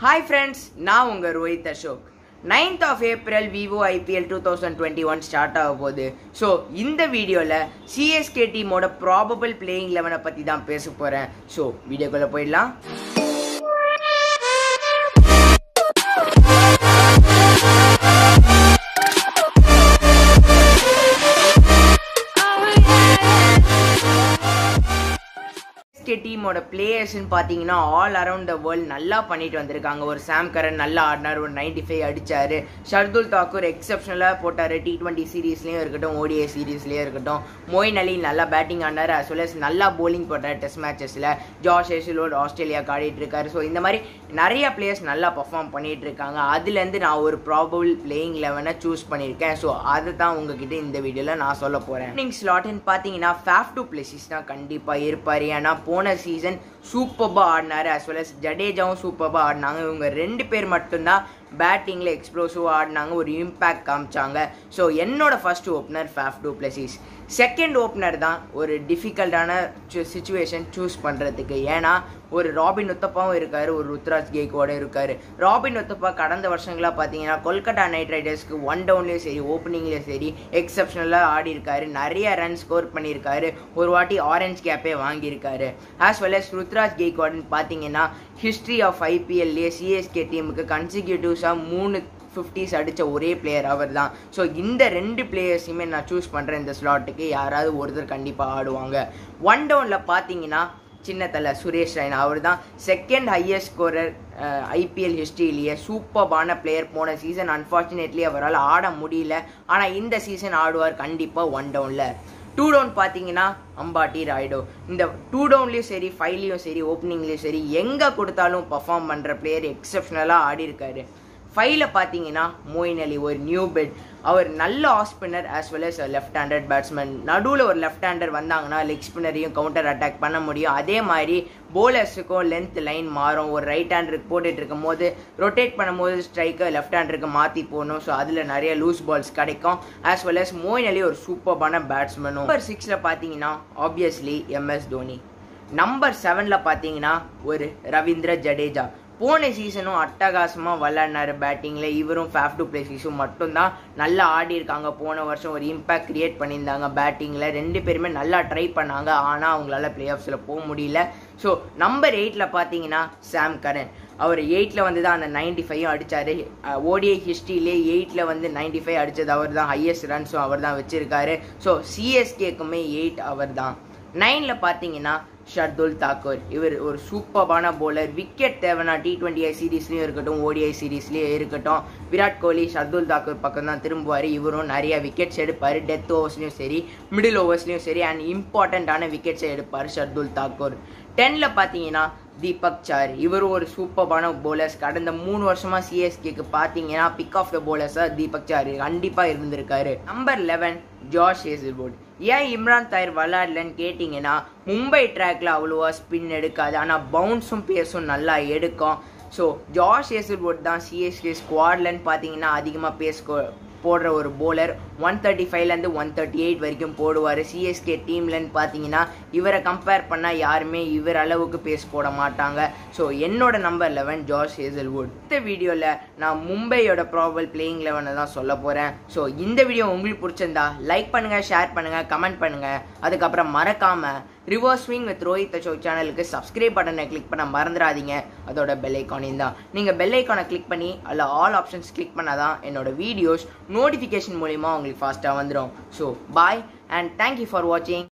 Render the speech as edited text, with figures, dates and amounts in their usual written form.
Hi friends, நான் உங்க Rohit Ashok. 9th of April Vivo IPL 2021 start ஆக போகுது. ஸோ இந்த வீடியோவில் சிஎஸ்கே டீமோட ப்ராபபிள் பிளேயிங் 11 பற்றி தான் பேச போகிறேன். ஸோ வீடியோக்குள்ளே போயிடலாம். டீமோட பிளேயர்ஸ்ன்னு பார்த்தீங்கன்னா ஆல் அரவுண்ட் த வேர்ல்டு நல்லா பண்ணிட்டு வந்திருக்காங்க. ஒரு சாம் கரன் நல்லா ஆடினார், ஒரு 95 அடிச்சாரு. ஷர்துல் தாக்கூர் எக்ஸப்ஷனலாக போட்டார். T20 சீரீஸ்லேயும் இருக்கட்டும், ODI சீரீஸ்லேயும் இருக்கட்டும். மொயின் அலி நல்லா பேட்டிங் ஆடினார், அஸ் வெல் அஸ் நல்லா போலிங் போட்டார் டெஸ்ட் மேட்சஸில். ஜாஷ் ஹேசல்வுட் ஆஸ்திரேலியாவுக்கு ஆடிட்டு இருக்காரு. ஸோ இந்த மாதிரி நிறைய பிளேயர்ஸ் நல்லா பர்ஃபார்ம் பண்ணிட்டு இருக்காங்க. அதுலேருந்து நான் ஒரு ப்ராபபிள் பிளேயிங் 11 சூஸ் பண்ணியிருக்கேன். ஸோ அதை தான் உங்ககிட்ட இந்த வீடியோவில் நான் சொல்ல போகிறேன். இன்னிங் ஸ்லாட்னு பார்த்தீங்கன்னா ஃபேஃப் டு பிளேசிஸ் தான் கண்டிப்பாக இருப்பார். ஏன்னா போன சீசன் சூப்பர்பா ஆடினாரு, அஸ் வெல் அஸ் ஜடேஜாவும் சூப்பர்பா ஆடினாங்க. இவங்க ரெண்டு பேர் மட்டும்தான் பேட்டிங்கில் எக்ஸ்ப்ளோசிவாக ஆடினாங்க, ஒரு இம்பேக்ட் காமிச்சாங்க. ஸோ என்னோட first opener Faf du Plessis. Second opener தான் ஒரு டிஃபிகல்ட்டான சிச்சுவேஷன் சூஸ் பண்ணுறதுக்கு. ஏன்னா ஒரு ராபின் உத்தப்பாவும் இருக்கார், ஒரு ருத்ராஜ் கெய்க்வாடும் இருக்கார். ராபின் உத்தப்பா கடந்த வருஷங்களாக பார்த்தீங்கன்னா கொல்கட்டா நைட் ரைடர்ஸ்க்கு ஒன் டவுன்லேயும் சரி ஓப்பனிங்லேயும் சரி எக்ஸப்ஷனலாக ஆடி இருக்காரு. நிறைய ரன் ஸ்கோர் பண்ணியிருக்காரு. ஒரு வாட்டி ஆரஞ்ச் கேப்பே வாங்கியிருக்காரு. ஆஸ் வெல் அஸ் ருத்ராஜ் கெய்க்வாட்னு பார்த்தீங்கன்னா ஹிஸ்ட்ரி ஆஃப் ஐபிஎல்லே சிஎஸ்கே டீமுக்கு கன்சிக்யூட்டிவ்ஸாக 3 50s அடித்த ஒரே பிளேயர் அவர் தான். ஸோ இந்த ரெண்டு பிளேயர்ஸையுமே நான் சூஸ் பண்ணுறேன். இந்த ஸ்லாட்டுக்கு யாராவது ஒருத்தர் கண்டிப்பாக ஆடுவாங்க. ஒன் டவுனில் பார்த்தீங்கன்னா சின்ன தலை சுரேஷ் ரெய்னா, அவர் தான் செகண்ட் ஹையஸ்ட் ஸ்கோரர் ஐபிஎல் ஹிஸ்ட்ரியிலேயே. சூப்பர்பான பிளேயர். போன சீசன் அன்ஃபார்ச்சுனேட்லி அவரால் ஆட முடியல, ஆனால் இந்த சீசன் ஆடுவார் கண்டிப்பாக ஒன் டவுனில். 2 டவுன் பார்த்தீங்கன்னா அம்பாட்டி ராய்டோ. இந்த 2 டவுன்லேயும் சரி 5லேயும் சரி ஓப்பனிங்லேயும் சரி எங்கே கொடுத்தாலும் பர்ஃபார்ம் பண்ணுற பிளேயர், எக்ஸப்ஷனலாக ஆடி இருக்காரு. 5ல் பார்த்தீங்கன்னா மொயின் அலி, ஒரு நியூ பெட். அவர் நல்ல off spinner as well as left handed batsman. நடுவில் ஒரு லெஃப்ட் ஹேண்டர் வந்தாங்கன்னா லெக் ஸ்பின்னரையும் கவுண்டர் அட்டாக் பண்ண முடியும். அதே மாதிரி போலர்ஸுக்கும் லென்த் லைன் மாறும். ஒரு ரைட் ஹேண்டருக்கு போட்டுட்டு இருக்கும் போது ரொட்டேட் பண்ணும்போது ஸ்ட்ரைக்கை லெஃப்ட் ஹேண்டருக்கு மாற்றி போகணும். ஸோ அதில் நிறைய லூஸ் பால்ஸ் கிடைக்கும். As well as Moeen Ali ஒரு சூப்பர்பான பேட்ஸ்மேனும். நம்பர் 6ல் பார்த்தீங்கன்னா ஆப்வியஸ்லி MS தோனி. நம்பர் 7ல் பார்த்தீங்கன்னா ஒரு ரவீந்திர ஜடேஜா. போன சீசனும் அட்டகாசமாக விளையாடினார் பேட்டிங்கில். இவரும் ஃபேஃப் டு பிளேசிஸும் மட்டும்தான் நல்லா ஆடி இருக்காங்க. போன வருஷம் ஒரு இம்பேக்ட் கிரியேட் பண்ணியிருந்தாங்க பேட்டிங்கில். ரெண்டு பேருமே நல்லா ட்ரை பண்ணாங்க, ஆனால் அவங்களால பிளே ஆஃப்ஸில் போக முடியல. ஸோ நம்பர் 8ல் பார்த்தீங்கன்னா சாம் கரன். அவர் 8ல் வந்து தான் அந்த 95 அடித்தார். ODI ஹிஸ்ட்ரியிலே 8ல் வந்து 95 அடித்தது அவர் தான். ஹையஸ்ட் ரன்ஸும் அவர் தான் வச்சுருக்காரு. ஸோ சிஎஸ்கேக்குமே 8 அவர் தான். 9ல் பார்த்தீங்கன்னா ஷர்துல் தாக்கூர். இவர் ஒரு சூப்பர்பான போலர். விக்கெட் தேவைன்னா T20 சீரீஸ்லேயும் இருக்கட்டும், ODI சீரீஸ்லேயும் இருக்கட்டும், விராட் கோலி ஷர்துல் தாக்கூர் பக்கம் தான் திரும்புவார். இவரும் நிறைய விக்கெட்ஸ் எடுப்பார். டெத் ஓவர்ஸ்லையும் சரி மிடில் ஓவர்ஸ்லையும் சரி அண்ட் இம்பார்ட்டண்ட்டான விக்கெட்ஸை எடுப்பார் ஷர்துல் தாக்கூர். 10ல் பார்த்தீங்கன்னா தீபக் சார். இவர் ஒரு சூப்பர்பான போலர்ஸ். கடந்த 3 வருஷமாக சிஎஸ்கேக்கு பார்த்தீங்கன்னா பிக் ஆஃப் த போலர்ஸாக தீபக் சார் கண்டிப்பாக இருந்திருக்காரு. Number 11 Josh Hazlewood. And Imran Tahir விளையாடலன்னு கேட்டிங்கன்னா மும்பை ட்ராக்ல அவ்வளோவா ஸ்பின் எடுக்காது, ஆனால் பவுன்ஸும் பேஸும் நல்லா எடுக்கும். ஸோ ஜாஷ் ஹேசல்வுட் தான் சிஎஸ்கே ஸ்குவாட்லன்னு பார்த்தீங்கன்னா அதிகமாக பேஸ் போடுற ஒரு போலர். 135லேருந்து 138 வரைக்கும் போடுவார். சிஎஸ்கே டீம்லன்னு பார்த்தீங்கன்னா இவரை கம்பேர் பண்ணால் யாருமே இவர் அளவுக்கு பேஸ் போட மாட்டாங்க. ஸோ என்னோட நம்பர் 11 ஜாஷ் ஹேசல்வுட். இந்த வீடியோவில் நான் மும்பையோட ப்ராபபிள் பிளேயிங் 11 தான் சொல்ல போகிறேன். ஸோ இந்த வீடியோ உங்களுக்கு பிடிச்சிருந்தா லைக் பண்ணுங்கள், ஷேர் பண்ணுங்கள், கமெண்ட் பண்ணுங்கள். அதுக்கப்புறம் மறக்காமல் reverse swing with Rohit Ashok சேனலுக்கு சப்ஸ்கிரைப் பட்டனை கிளிக் பண்ண மறந்துடாதீங்க. அதோட பெல் ஐக்கானையும் தான். நீங்கள் பெல் ஐக்கானை கிளிக் பண்ணி அதில் ஆல் ஆப்ஷன்ஸ் கிளிக் பண்ணால் தான் என்னோட வீடியோஸ் நோட்டிஃபிகேஷன் மூலிமா உங்களுக்கு ஃபாஸ்ட்டாக வந்துடும். So bye and thank you for வாட்சிங்.